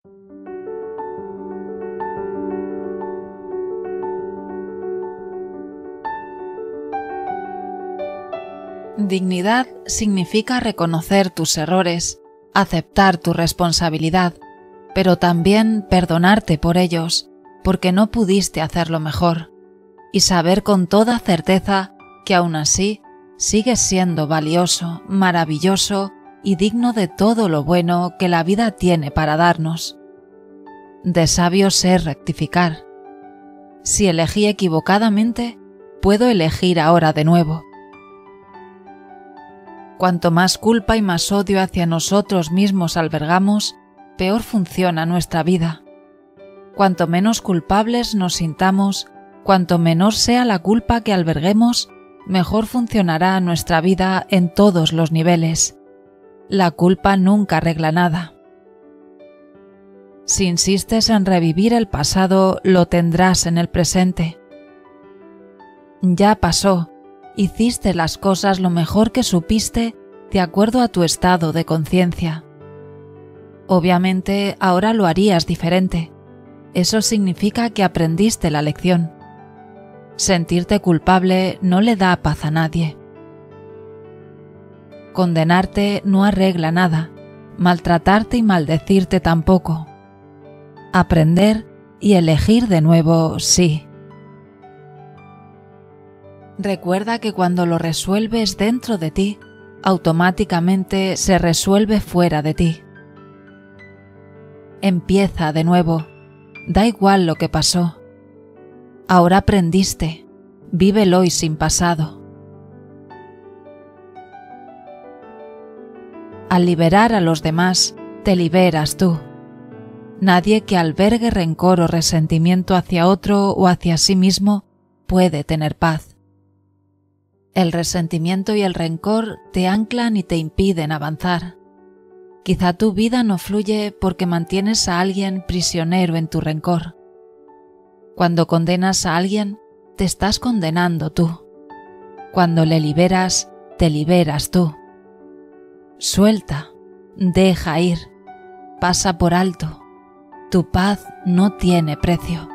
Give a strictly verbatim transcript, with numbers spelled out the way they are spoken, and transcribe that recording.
Dignidad significa reconocer tus errores, aceptar tu responsabilidad, pero también perdonarte por ellos, porque no pudiste hacerlo mejor, y saber con toda certeza que aún así sigues siendo valioso, maravilloso y digno de todo lo bueno que la vida tiene para darnos. De sabios es rectificar. Si elegí equivocadamente, puedo elegir ahora de nuevo. Cuanto más culpa y más odio hacia nosotros mismos albergamos, peor funciona nuestra vida. Cuanto menos culpables nos sintamos, cuanto menor sea la culpa que alberguemos, mejor funcionará nuestra vida en todos los niveles. La culpa nunca arregla nada. Si insistes en revivir el pasado, lo tendrás en el presente. Ya pasó. Hiciste las cosas lo mejor que supiste de acuerdo a tu estado de conciencia. Obviamente ahora lo harías diferente. Eso significa que aprendiste la lección. Sentirte culpable no le da paz a nadie. Condenarte no arregla nada, maltratarte y maldecirte tampoco. Aprender y elegir de nuevo, sí. Recuerda que cuando lo resuelves dentro de ti, automáticamente se resuelve fuera de ti. Empieza de nuevo, da igual lo que pasó. Ahora aprendiste, vívelo y sin pasado. Al liberar a los demás, te liberas tú. Nadie que albergue rencor o resentimiento hacia otro o hacia sí mismo puede tener paz. El resentimiento y el rencor te anclan y te impiden avanzar. Quizá tu vida no fluye porque mantienes a alguien prisionero en tu rencor. Cuando condenas a alguien, te estás condenando tú. Cuando le liberas, te liberas tú. Suelta, deja ir, pasa por alto. Tu paz no tiene precio.